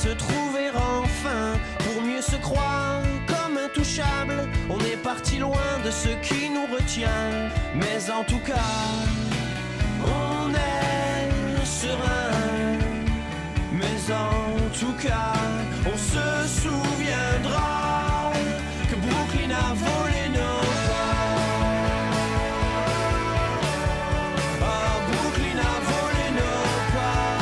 se trouver enfin pour mieux se croire comme intouchable. On est parti loin de ce qui nous retient, mais en tout cas, on est serein. Mais en tout cas, on se souviendra que Brooklyn a volé nos pas. Ah, Brooklyn a volé nos pas.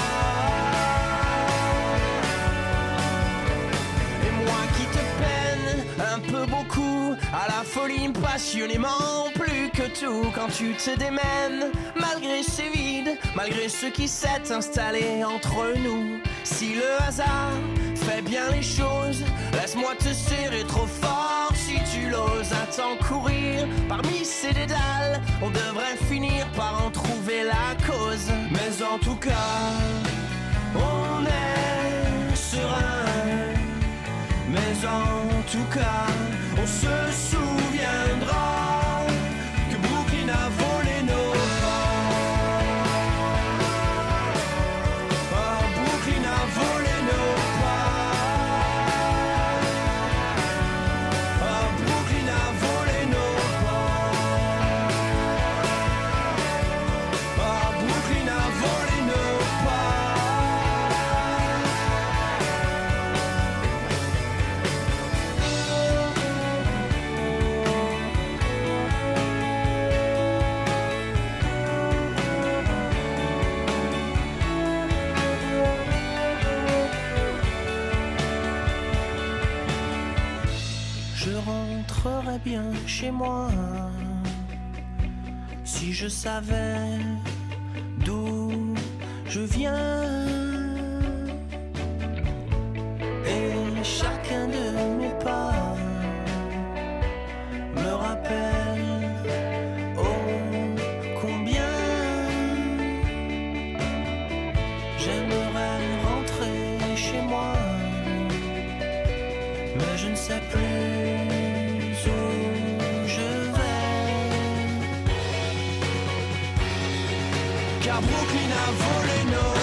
Et moi qui te peine un peu beaucoup, à la folie passionnément plus que tout, quand tu te démènes, malgré ces vides, malgré ce qui s'est installé entre nous. Si le hasard fait bien les choses, laisse-moi te serrer trop fort si tu l'oses. Attends courir parmi ces dédales, on devrait finir par en trouver la cause. Mais en tout cas, on est serein. Mais en tout cas, on se souviendra que Brooklyn a volé nos pas. Ah, Brooklyn a volé nos pas. Ah, Brooklyn a volé nos pas. Ah, Brooklyn a volé nos pas. Je rentrerais bien chez moi si je savais d'où je viens. Et chacun de mes pas me rappelle oh combien j'aimerais rentrer chez moi, mais je ne sais plus où je vais, car Brooklyn a volé nos